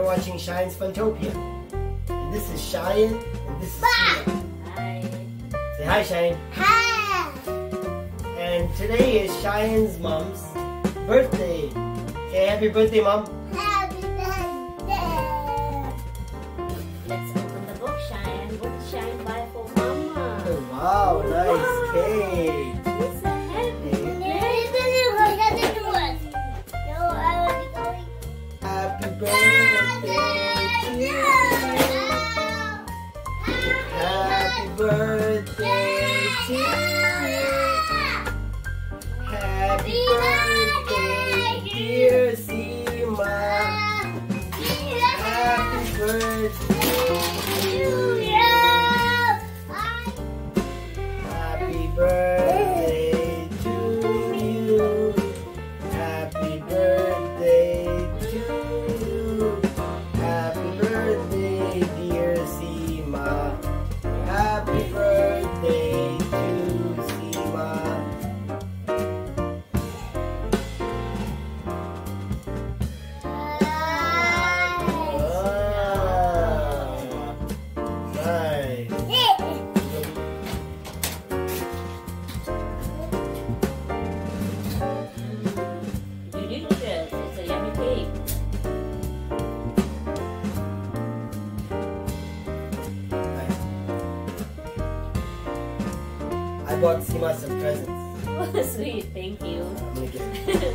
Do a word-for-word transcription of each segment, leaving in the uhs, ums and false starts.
watching Shyan's Funtopia. And this is Shyan, and this is Micheal. Hi. Say hi, Shyan. Hi. And today is Shyan's mom's birthday. Say happy birthday, Mom. Happy birthday. Let's open the book, Shyan. What did Shyan buy for Mama? Oh, wow, nice cake. It's a happy Happy birthday to you. Happy birthday to you. Happy birthday, dear Sima. Happy birthday to you. Happy birthday to you. Happy birthday to you. Happy birthday, dear Sima. Happy birthday to Sima. Nice. delicious. It's a yummy cake. I bought Sima some presents. Oh, sweet. Thank you. I'm gonna get it.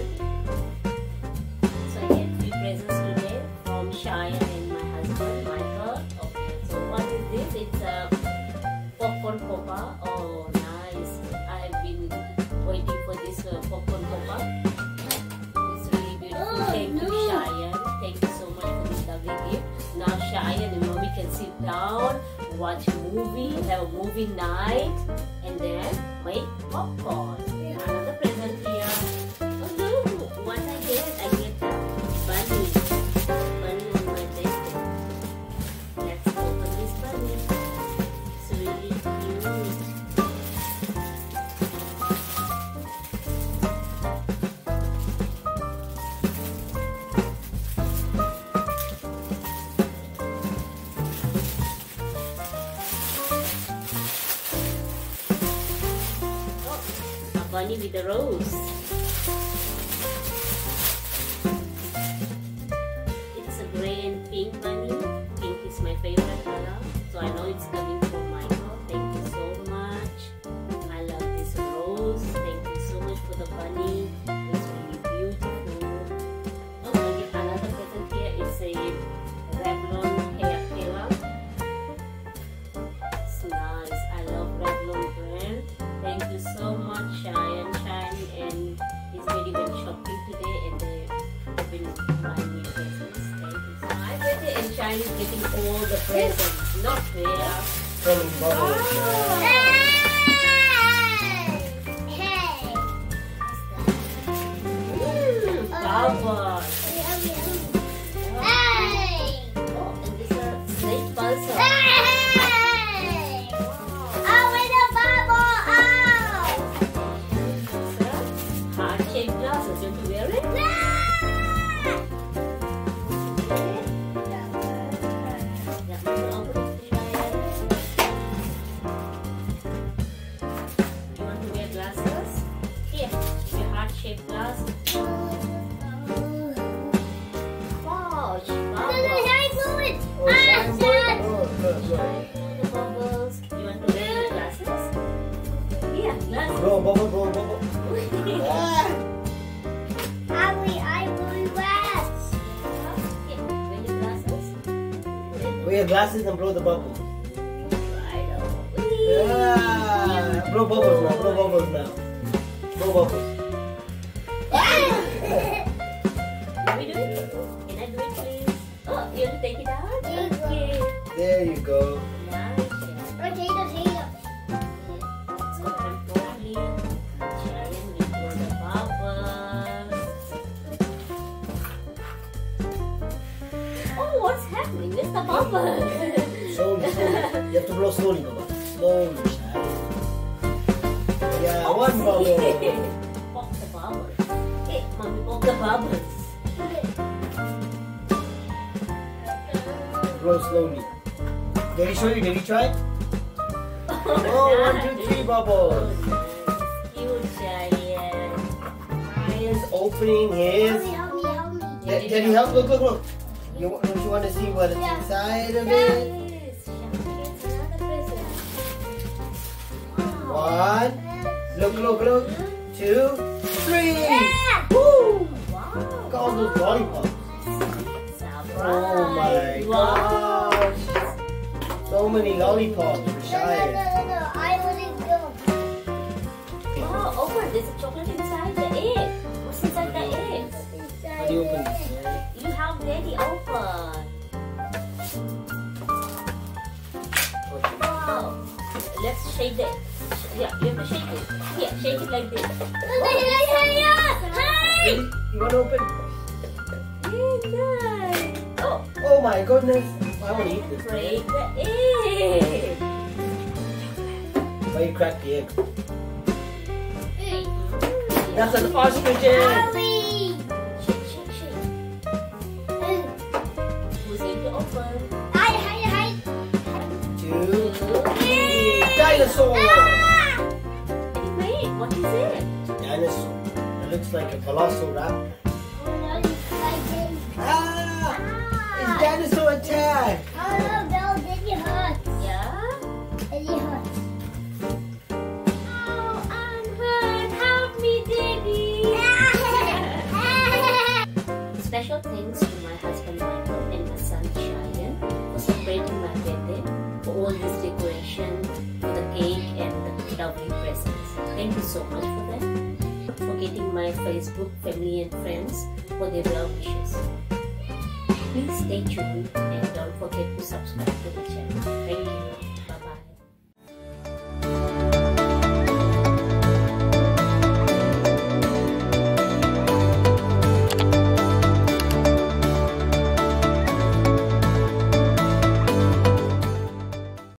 So I get three presents today from Shyan and my husband, Micheal. Okay, so what is this? It's a popcorn copa. Oh, nice. I've been waiting for this uh, popcorn copa. It's really beautiful. Oh, Thank you, no. Shyan. Thank you so much for this lovely gift. Now Shyan and Mommy can sit down, watch a movie, have a movie night, and then make popcorn. Another present here. Oh no! What I get? I get a bunny. Bunny on my desk. Let's open this bunny. It's really cute. Oh, a bunny with a rose. It's a gray and pink bunny. Pink is my favorite color, so I know it's coming from Micheal. Thank you so much. I love this rose. Thank you so much for the bunny. It's really beautiful. Oh, I get another present here. It's a Revlon hair pillow. It's nice. I love Revlon brand. Thank you so much, Shyan, Shyan, and his lady went shopping today, and they have been buying me presents. Thank you. So my birthday and Shyan is getting all the presents. Not fair. From bubbles. Mmm, bubbles. Oh, and these are snake puzzles. Heart-shaped glasses. Don't you wear it? Yeah, we'll open it to Shyan. You want to wear glasses? Here, your heart-shaped glasses. Gosh, bubbles. Oh, Shyan bought- oh, good, good. The bubbles. You want to wear your glasses? Here, glasses. Blow, bubble, blow, bubble. Ah. Here, wear your glasses. Wear your glasses and blow the bubble. I know. Ah. Blow bubbles now, blow bubbles now. Blow bubbles. Can we do it? Can I do it, please? Oh, you want to take it out? Okay. There you go. Nice. Yeah. So carefully, Shyan will blow the bubbles. Oh, what's happening? Where's the bubble? Slowly, slowly. You have to blow slowly, Baba. Slowly, Shyan. Yeah, one bubble. Pop the bubbles. Hey, mommy, pop the bubbles. slowly. Did he show you? Did he try? Oh, one, two, three bubbles. Cute, Shyan. He's opening his. Help me, help me, help me. Did, did he help? Look, look, look. You, don't you want to see what's Yeah. inside of it? Yes, Shyan gets another present. Wow. One. Look, look, look. Two, three. Yeah. Woo! Wow. Look at all those lollipops. Surprise. Oh my Wow. gosh. So many lollipops for No, no, no, Shyan. no, no. I want to go. Wow, open. There's a chocolate inside the egg. What's inside the egg? How do you open this? You have already opened. Wow. Let's shake it. Yeah, you have to shake it. Yeah, shake it like this. Hi! Really? You want to open? Yeah, good. Oh, Oh my goodness. I want to eat this. break the egg. Why you crack the egg? Hey. That's an ostrich egg. Hurry. Shake, shake, shake. Who's going to open? Hide, hide, hide. Two, three. Dinosaur. Wait, what is it? Dinosaur. It looks like a colossal raptor. Oh, no, you like it. Ah! It's dinosaur attack. Oh, no, Belle, did you hurt? Yeah? Did you hurt? Oh, I'm hurt. Help me, Daddy. Special thanks to my husband Michael and my son Shyan for celebrating my birthday, for all this decoration, for the cake and the lovely presents. Thank you so much for that. For getting my Facebook family and friends for their well wishes. Please stay tuned and don't forget to subscribe to the channel. Thank you.